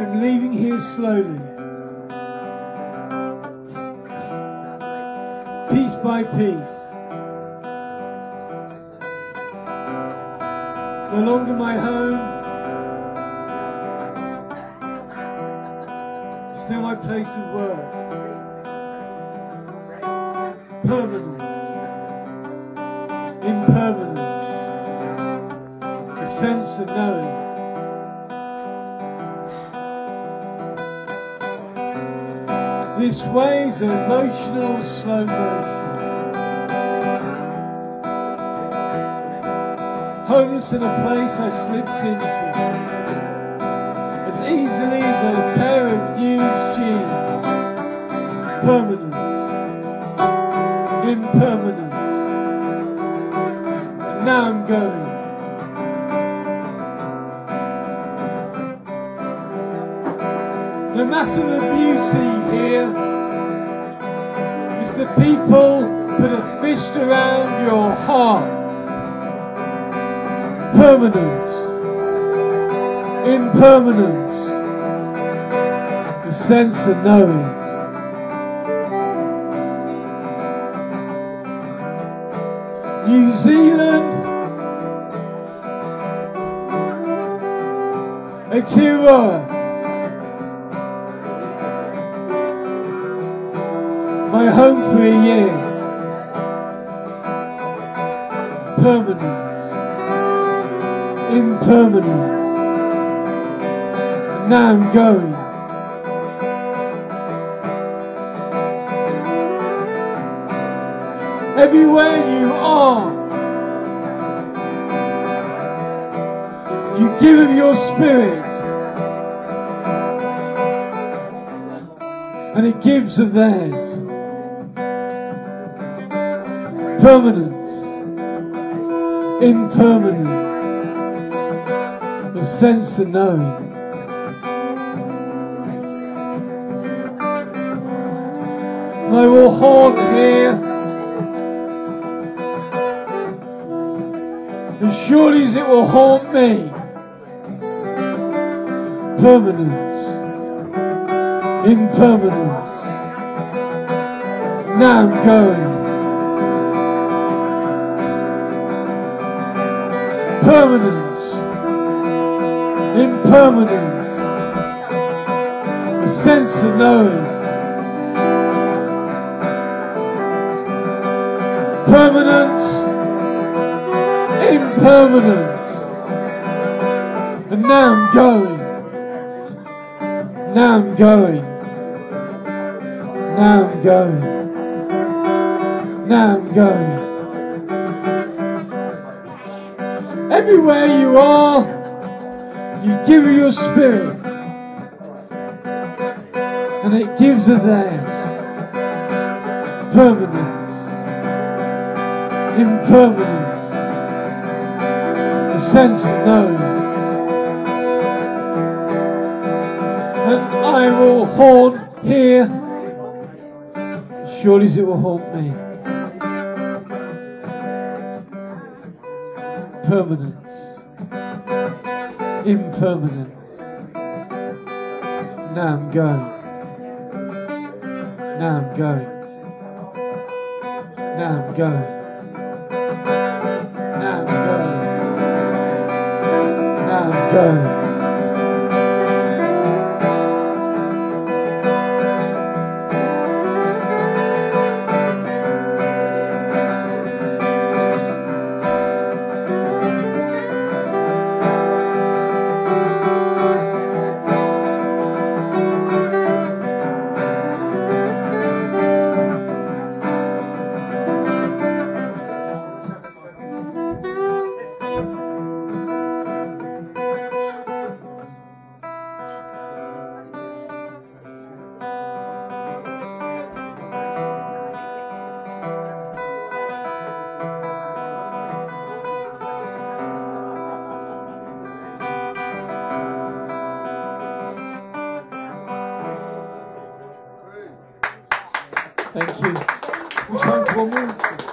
I'm leaving here slowly, piece by piece. No longer my home, still my place of work. Permanence, impermanence, the sense of knowing. This way's emotional slow motion. Homeless in a place I slipped into as easily as a pair of used jeans. Permanence, impermanence, and now I'm going. No matter the beauty here, it's the people that are fished around your heart. Permanence, impermanence, the sense of knowing. New Zealand, Aotearoa, my home for a year. Permanence, impermanence, and now I'm going. Everywhere you are, you give of your spirit, and it gives of theirs. Permanence, impermanence, the sense of knowing. And I will haunt here as surely as it will haunt me. Permanence, impermanence, now I'm going. Permanence, impermanence, a sense of knowing. Permanence, impermanence, and now I'm going. Now I'm going. Now I'm going. Now I'm going. Everywhere you are, you give of your spirit, and it gives of theirs. Permanence, impermanence, the sense of knowing. And I will haunt here, as surely as it will haunt me. Permanence, impermanence, now I'm going. Now I'm going. Now I'm going. Now I'm going. Now I'm going. Thank you. We try one more.